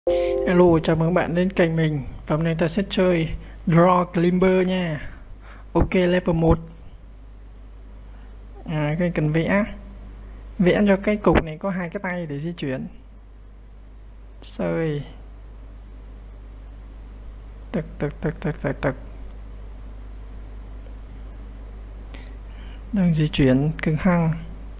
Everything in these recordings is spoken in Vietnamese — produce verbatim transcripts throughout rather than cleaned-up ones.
Hello, chào mừng bạn đến kênh mình. Và hôm nay ta sẽ chơi Draw Climber nha. Ok, level một. À, cái cần vẽ. Vẽ cho cái cục này có hai cái tay để di chuyển. Sơi. Tực tực tực tực tực tực. Đang di chuyển cứng hăng.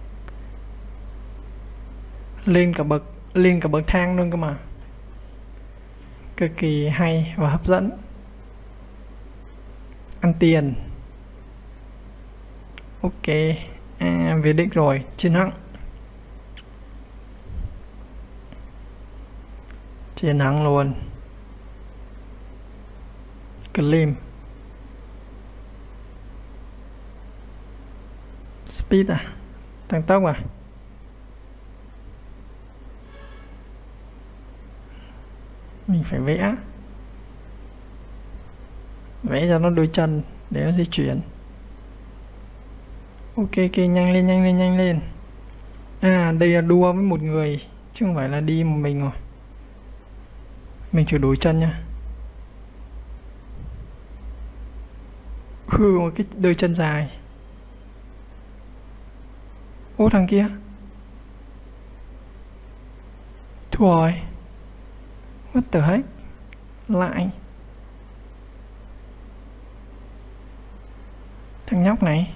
Lên cả bậc, lên cả bậc thang luôn cơ mà. Cực kỳ hay và hấp dẫn. Ăn tiền. Ok, à, về đích rồi, chiến thắng. Chiến thắng luôn. Clim. Speed à? Tăng tốc à? Mình phải vẽ. Vẽ cho nó đôi chân để nó di chuyển. Ok, ok, nhanh lên, nhanh lên, nhanh lên. À, đây là đua với một người, chứ không phải là đi một mình rồi. Mình thử đổi chân nha. Hư một cái đôi chân dài. Ô, thằng kia thua rồi. What the heck. Lại thằng nhóc này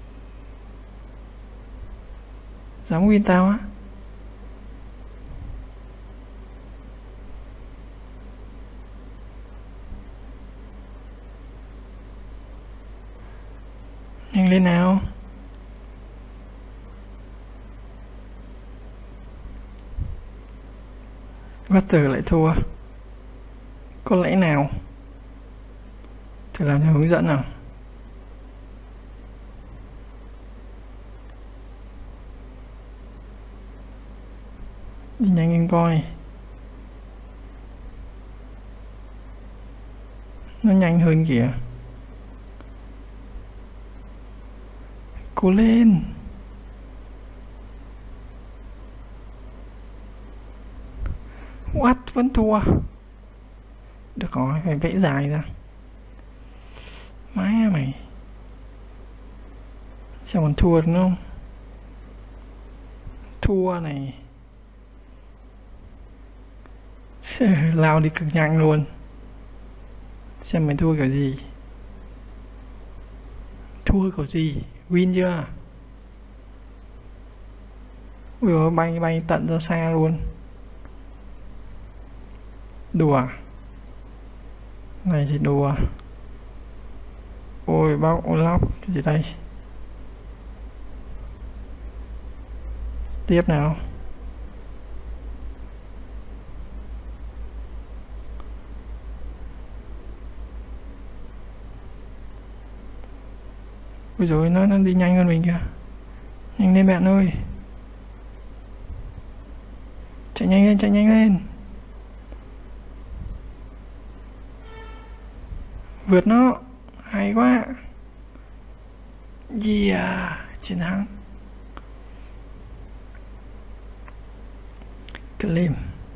dám win tao á. Nhanh lên nào. Water lại thua. Có lẽ nào. Thử làm theo hướng dẫn nào. Đi nhanh lên coi. Nó nhanh hơn kìa. Cố lên. What, vẫn thua. Được rồi, phải vẽ dài ra. Má mày. Sao còn thua đúng không? Thua này. Lao đi cực nhanh luôn. Xem mày thua kiểu gì. Thua kiểu gì. Win chưa? Ui, bay bay tận ra xa luôn. Đùa. Này thì đùa. Ôi bóc ô lóc. Cái gì đây? Tiếp nào. Ôi dồi, nó, nó đi nhanh hơn mình kìa. Nhanh lên bạn ơi. Chạy nhanh lên, chạy nhanh lên. Vượt nó. Hay quá. Yeah. Chiến thắng. Clim.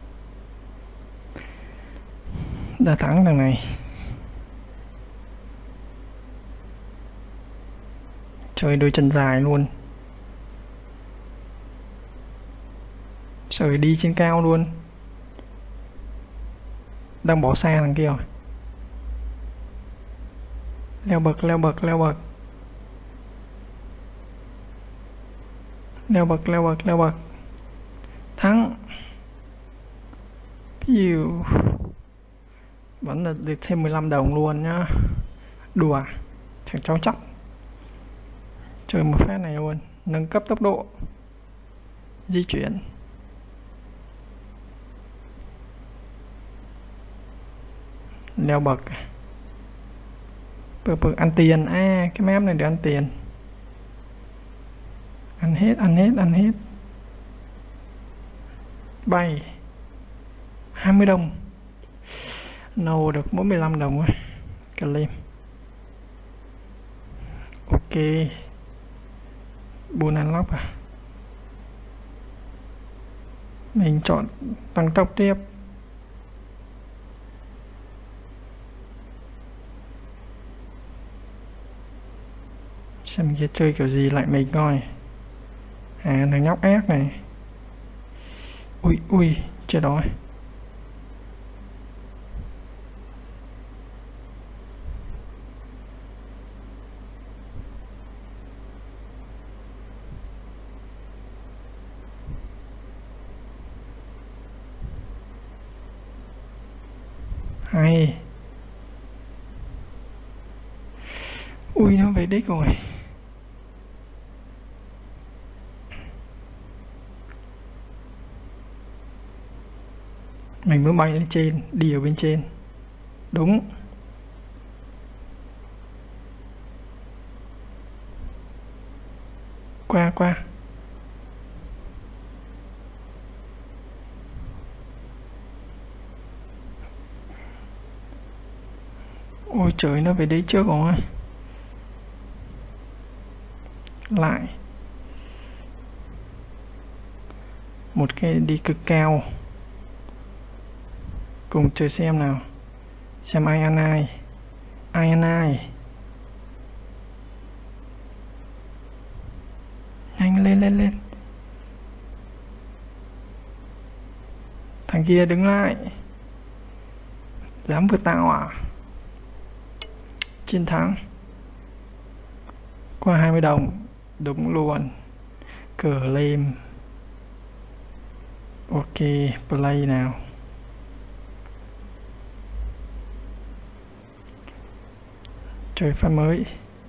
Đã thắng thằng này. Chơi đôi chân dài luôn. Trời, đi trên cao luôn. Đang bỏ xa thằng kia rồi. Leo bậc, leo bậc, leo bậc. Leo bậc, leo bậc, leo bậc. Thắng. Piu. Vẫn là được thêm mười lăm đồng luôn nhá. Đùa. Thằng cháu chắc. Chơi một phát này luôn. Nâng cấp tốc độ di chuyển. Leo bậc. Bậc bậc ăn tiền. À, cái map này được ăn tiền. Ăn hết, ăn hết, ăn hết. Bay hai mươi đồng. Nâu được bốn mươi lăm đồng rồi. Clim. Ok. Bull unlock à. Mình chọn tăng tốc tiếp. Xem kia chơi kiểu gì lại mình coi. À, thằng nhóc ác này. Ui ui, chết rồi. Hay. Ui, nó về đích rồi. Mình mới bay lên trên, đi ở bên trên. Đúng. Qua qua. Ôi trời, nó về đấy trước rồi. Lại một cái đi cực cao. Cùng chơi xem nào. Xem ai ăn ai. Ai ăn ai. Nhanh lên lên lên. Thằng kia đứng lại. Dám vượt tao à? Chiến thắng. Qua hai mươi đồng. Đúng luôn. Cờ lên. Ok, play nào. Chơi pha mới.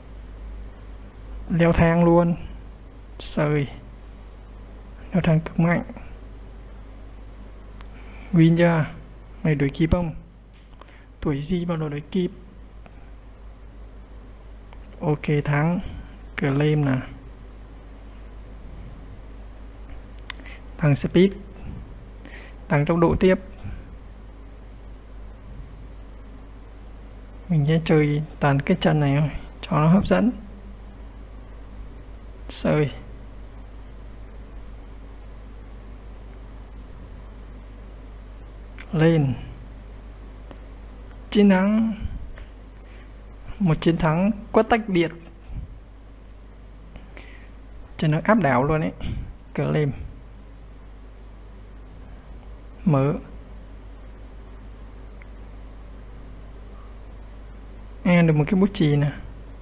Leo thang luôn. Sời. Leo thang cực mạnh. Win chưa? Mày đuổi kịp không? Tuổi gì bao giờ đuổi kịp? Ok, thắng. Cờ lên nè. Tăng speed. Tăng tốc độ tiếp. Mình sẽ chơi toàn cái chân này thôi cho nó hấp dẫn. Sơi. Lên. Chiến thắng. Một chiến thắng quất tách biệt. Cho nó áp đảo luôn ấy. Cờ lên. Mở. À, được một cái bút chì nè.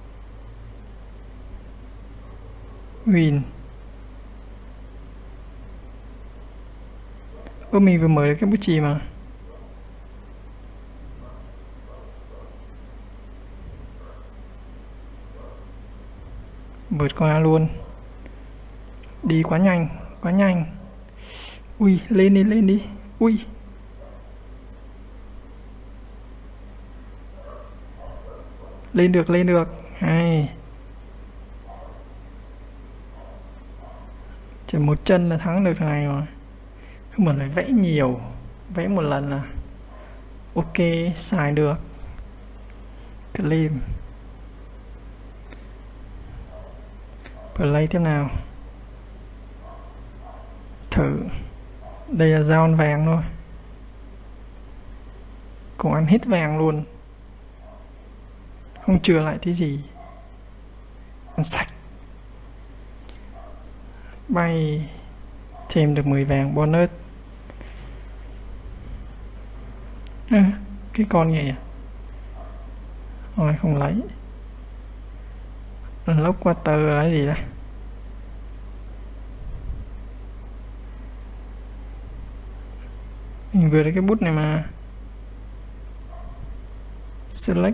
Win. Ơ, mình vừa mở được cái bút chì mà. Vượt qua luôn. Đi quá nhanh, quá nhanh. Ui, lên đi, lên đi. Ui. Lên được, lên được. Hay. Chỉ một chân là thắng được thằng này rồi. Không mà lại vẽ nhiều. Vẽ một lần là ok, xài được. Claim. Play tiếp nào. Thử. Đây là giao vàng thôi. Cũng ăn hết vàng luôn. Không chừa lại tí gì. Ăn sạch. Bay. Thêm được mười vàng bonus. À, cái con gì à? Rồi không lấy. Lốc water là gì đây? Mình vừa lấy cái bút này mà. Select.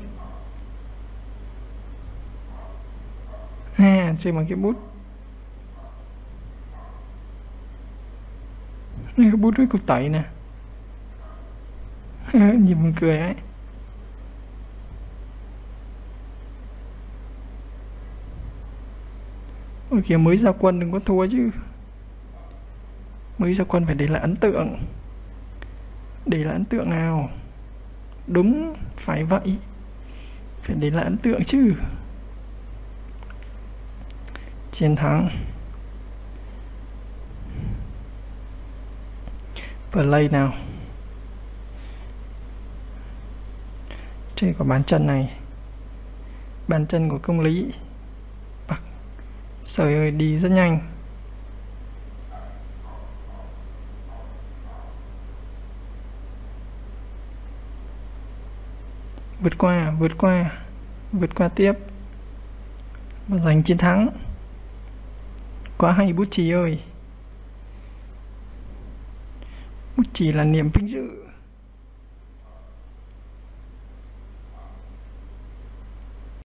À, chơi bằng cái bút. Cái bút với cục tẩy nè. Nhìn buồn cười ấy. Ôi kìa, mới ra quân đừng có thua chứ. Mới ra quân phải để lại ấn tượng. Để lại ấn tượng nào. Đúng, phải vậy. Phải để lại ấn tượng chứ. Chiến thắng. Play nào. Chơi có bàn chân này. Bàn chân của công lý. Bạc. Trời ơi, đi rất nhanh. Vượt qua, vượt qua, vượt qua tiếp và giành chiến thắng. Quá hay Bút Chì ơi. Bút Chì là niềm vinh dự.